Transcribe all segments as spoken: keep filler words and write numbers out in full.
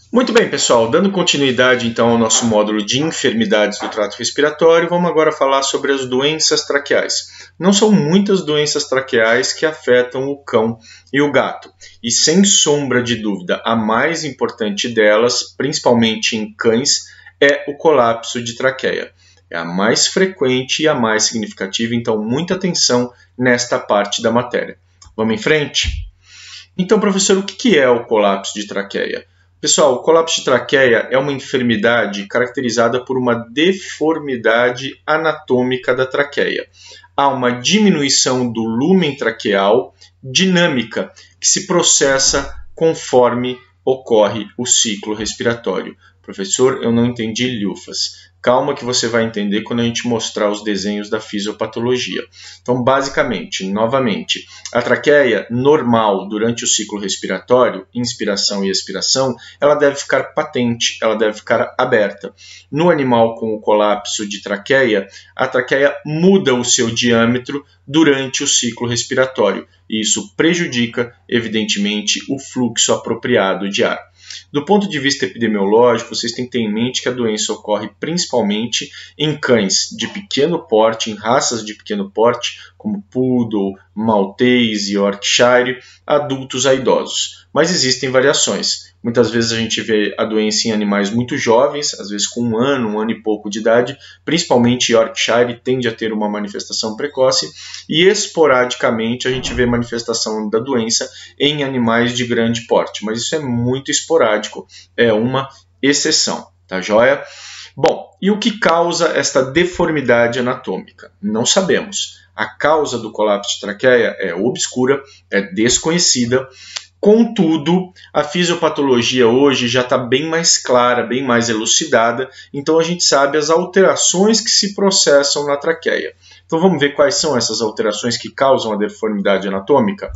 Muito bem, pessoal, dando continuidade então ao nosso módulo de enfermidades do trato respiratório, vamos agora falar sobre as doenças traqueais. Não são muitas doenças traqueais que afetam o cão e o gato, e sem sombra de dúvida, a mais importante delas, principalmente em cães, é o colapso de traqueia. É a mais frequente e a mais significativa, então muita atenção nesta parte da matéria. Vamos em frente? Então, professor, o que é o colapso de traqueia? Pessoal, o colapso de traqueia é uma enfermidade caracterizada por uma deformidade anatômica da traqueia. Há uma diminuição do lúmen traqueal dinâmica que se processa conforme ocorre o ciclo respiratório. Professor, eu não entendi lufas. Calma que você vai entender quando a gente mostrar os desenhos da fisiopatologia. Então, basicamente, novamente, a traqueia normal durante o ciclo respiratório, inspiração e expiração, ela deve ficar patente, ela deve ficar aberta. No animal com o colapso de traqueia, a traqueia muda o seu diâmetro durante o ciclo respiratório e isso prejudica, evidentemente, o fluxo apropriado de ar. Do ponto de vista epidemiológico, vocês têm que ter em mente que a doença ocorre principalmente em cães de pequeno porte, em raças de pequeno porte, como Poodle, Maltese e Yorkshire, adultos a idosos. Mas existem variações. Muitas vezes a gente vê a doença em animais muito jovens, às vezes com um ano, um ano e pouco de idade, principalmente Yorkshire tende a ter uma manifestação precoce e esporadicamente a gente vê manifestação da doença em animais de grande porte, mas isso é muito esporádico, é uma exceção, tá joia? Bom, e o que causa esta deformidade anatômica? Não sabemos. A causa do colapso de traqueia é obscura, é desconhecida. Contudo, a fisiopatologia hoje já está bem mais clara, bem mais elucidada, então a gente sabe as alterações que se processam na traqueia. Então vamos ver quais são essas alterações que causam a deformidade anatômica?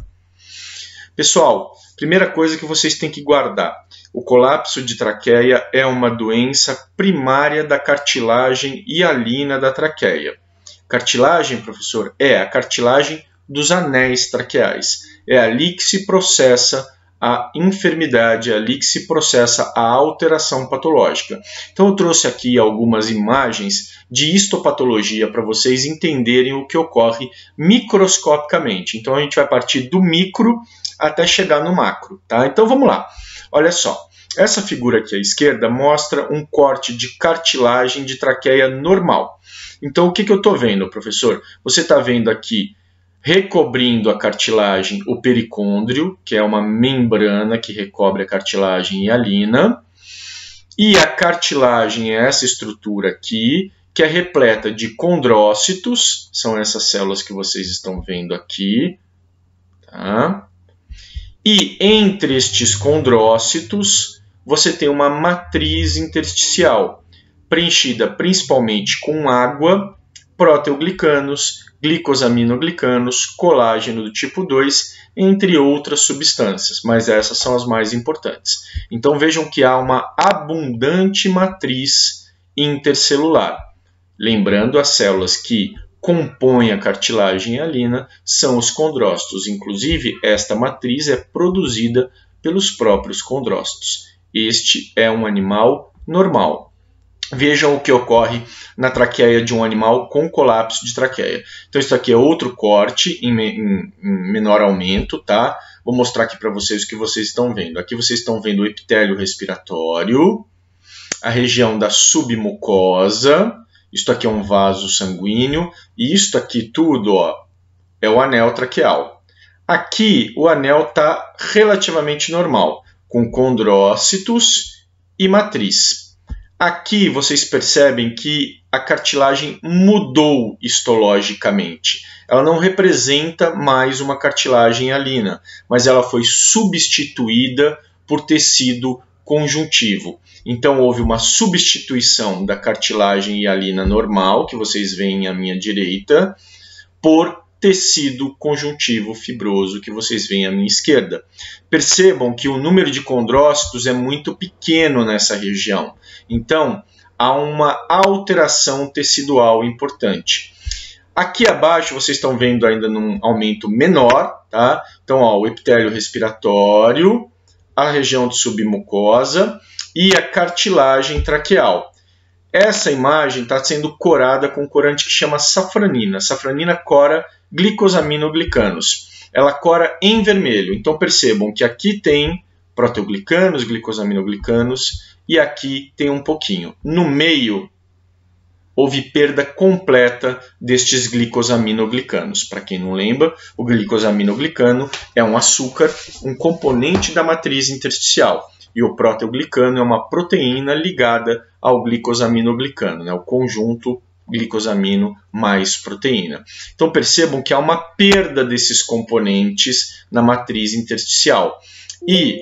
Pessoal, primeira coisa que vocês têm que guardar, o colapso de traqueia é uma doença primária da cartilagem hialina da traqueia. Cartilagem, professor, é a cartilagem dos anéis traqueais. É ali que se processa a enfermidade, é ali que se processa a alteração patológica. Então eu trouxe aqui algumas imagens de histopatologia para vocês entenderem o que ocorre microscopicamente. Então a gente vai partir do micro até chegar no macro, tá? Então vamos lá. Olha só, essa figura aqui à esquerda mostra um corte de cartilagem de traqueia normal. Então o que, que eu estou vendo, professor? Você está vendo aqui recobrindo a cartilagem o pericôndrio, que é uma membrana que recobre a cartilagem hialina, e a cartilagem é essa estrutura aqui, que é repleta de condrócitos, são essas células que vocês estão vendo aqui, tá? E entre estes condrócitos, você tem uma matriz intersticial, preenchida principalmente com água, proteoglicanos, glicosaminoglicanos, colágeno do tipo dois, entre outras substâncias, mas essas são as mais importantes. Então vejam que há uma abundante matriz intercelular. Lembrando, as células que compõem a cartilagem hialina são os condrócitos. Inclusive, esta matriz é produzida pelos próprios condrócitos. Este é um animal normal. Vejam o que ocorre na traqueia de um animal com colapso de traqueia. Então, isso aqui é outro corte em, em, em menor aumento, tá? Vou mostrar aqui para vocês o que vocês estão vendo. Aqui vocês estão vendo o epitélio respiratório, a região da submucosa, isto aqui é um vaso sanguíneo, e isto aqui tudo, ó, é o anel traqueal. Aqui o anel está relativamente normal, com condrócitos e matriz. Aqui vocês percebem que a cartilagem mudou histologicamente. Ela não representa mais uma cartilagem hialina, mas ela foi substituída por tecido conjuntivo. Então houve uma substituição da cartilagem hialina normal, que vocês veem à minha direita, por tecido conjuntivo fibroso, que vocês veem à minha esquerda. Percebam que o número de condrócitos é muito pequeno nessa região. Então, há uma alteração tecidual importante. Aqui abaixo vocês estão vendo ainda num aumento menor, tá? Então, ó, o epitélio respiratório, a região de submucosa, e a cartilagem traqueal. Essa imagem está sendo corada com um corante que chama safranina. Safranina cora glicosaminoglicanos. Ela cora em vermelho. Então percebam que aqui tem proteoglicanos, glicosaminoglicanos, e aqui tem um pouquinho. No meio, houve perda completa destes glicosaminoglicanos. Para quem não lembra, o glicosaminoglicano é um açúcar, um componente da matriz intersticial. E o proteoglicano é uma proteína ligada ao glicosaminoglicano, né? O conjunto glicosamino mais proteína. Então percebam que há uma perda desses componentes na matriz intersticial. E,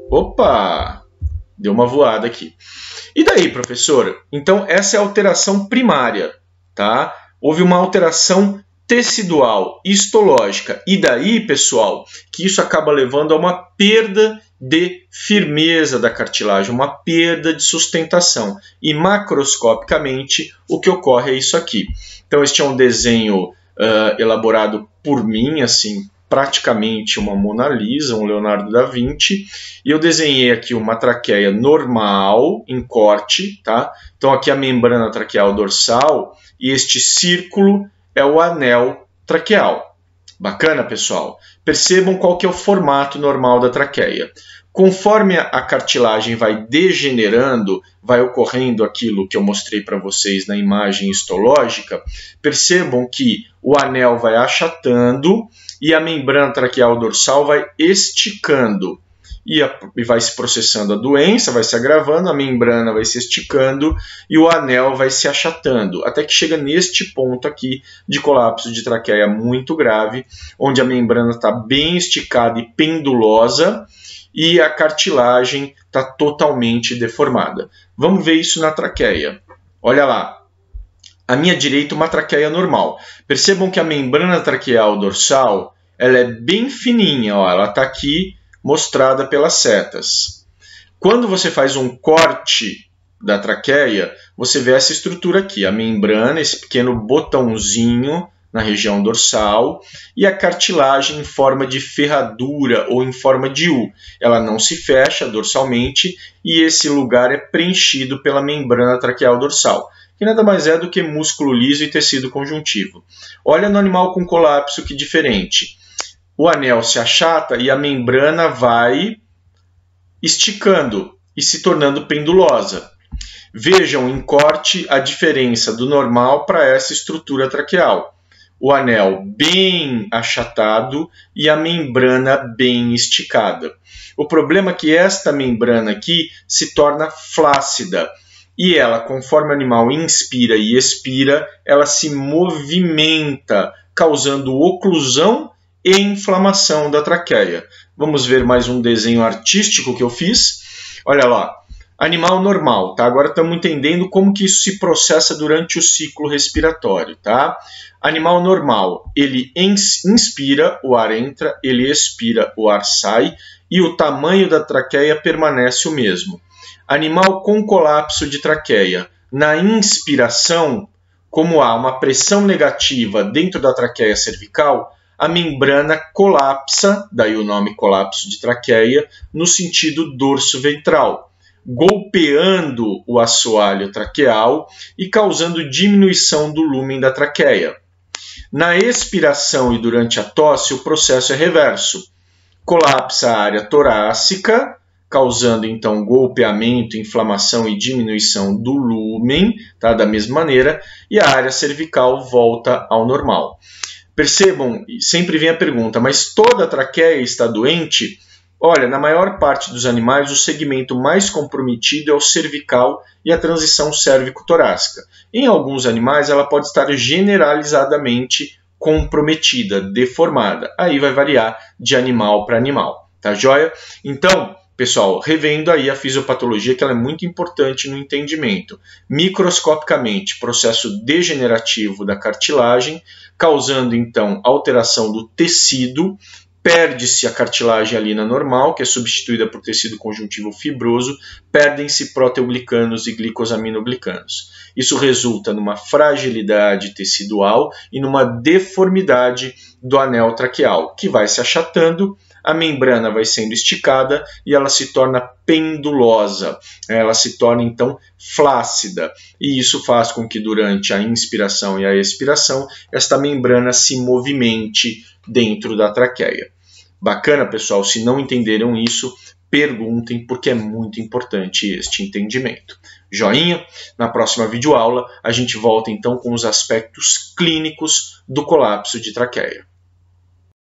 opa, deu uma voada aqui. E daí, professor? Então essa é a alteração primária, tá? Houve uma alteração tecidual, histológica. E daí, pessoal, que isso acaba levando a uma perda de firmeza da cartilagem, uma perda de sustentação. E macroscopicamente o que ocorre é isso aqui. Então este é um desenho uh, elaborado por mim, assim, praticamente uma Mona Lisa, um Leonardo da Vinci. E eu desenhei aqui uma traqueia normal, em corte, tá? Então aqui a membrana traqueal dorsal e este círculo é o anel traqueal. Bacana, pessoal? Percebam qual que é o formato normal da traqueia. Conforme a cartilagem vai degenerando, vai ocorrendo aquilo que eu mostrei para vocês na imagem histológica, percebam que o anel vai achatando e a membrana traqueal dorsal vai esticando. E, a, e vai se processando a doença, vai se agravando, a membrana vai se esticando e o anel vai se achatando, até que chega neste ponto aqui de colapso de traqueia muito grave, onde a membrana está bem esticada e pendulosa e a cartilagem está totalmente deformada. Vamos ver isso na traqueia. Olha lá, à minha direita uma traqueia normal. Percebam que a membrana traqueal dorsal ela é bem fininha, ó, ela está aqui mostrada pelas setas. Quando você faz um corte da traqueia, você vê essa estrutura aqui, a membrana, esse pequeno botãozinho na região dorsal e a cartilagem em forma de ferradura ou em forma de U. Ela não se fecha dorsalmente e esse lugar é preenchido pela membrana traqueal dorsal, que nada mais é do que músculo liso e tecido conjuntivo. Olha no animal com colapso que diferente. O anel se achata e a membrana vai esticando e se tornando pendulosa. Vejam em corte a diferença do normal para essa estrutura traqueal. O anel bem achatado e a membrana bem esticada. O problema é que esta membrana aqui se torna flácida e ela, conforme o animal inspira e expira, ela se movimenta, causando oclusão e inflamação da traqueia. Vamos ver mais um desenho artístico que eu fiz. Olha lá, animal normal, tá? Agora estamos entendendo como que isso se processa durante o ciclo respiratório, tá? Animal normal, ele inspira, o ar entra, ele expira, o ar sai e o tamanho da traqueia permanece o mesmo. Animal com colapso de traqueia, na inspiração, como há uma pressão negativa dentro da traqueia cervical, a membrana colapsa, daí o nome colapso de traqueia, no sentido dorso-ventral, golpeando o assoalho traqueal e causando diminuição do lúmen da traqueia. Na expiração e durante a tosse, o processo é reverso. Colapsa a área torácica, causando então golpeamento, inflamação e diminuição do lúmen, tá? Da mesma maneira, e a área cervical volta ao normal. Percebam, sempre vem a pergunta, mas toda a traqueia está doente? Olha, na maior parte dos animais, o segmento mais comprometido é o cervical e a transição cérvico-torácica. Em alguns animais, ela pode estar generalizadamente comprometida, deformada. Aí vai variar de animal para animal, tá joia? Então, pessoal, revendo aí a fisiopatologia, que ela é muito importante no entendimento. Microscopicamente, processo degenerativo da cartilagem, causando então alteração do tecido, perde-se a cartilagem alina normal, que é substituída por tecido conjuntivo fibroso, perdem-se proteoglicanos e glicosaminoglicanos. Isso resulta numa fragilidade tecidual e numa deformidade do anel traqueal, que vai se achatando, a membrana vai sendo esticada e ela se torna pendulosa, ela se torna então flácida, e isso faz com que durante a inspiração e a expiração esta membrana se movimente dentro da traqueia. Bacana, pessoal? Se não entenderam isso, perguntem, porque é muito importante este entendimento. Joinha? Na próxima videoaula a gente volta então com os aspectos clínicos do colapso de traqueia.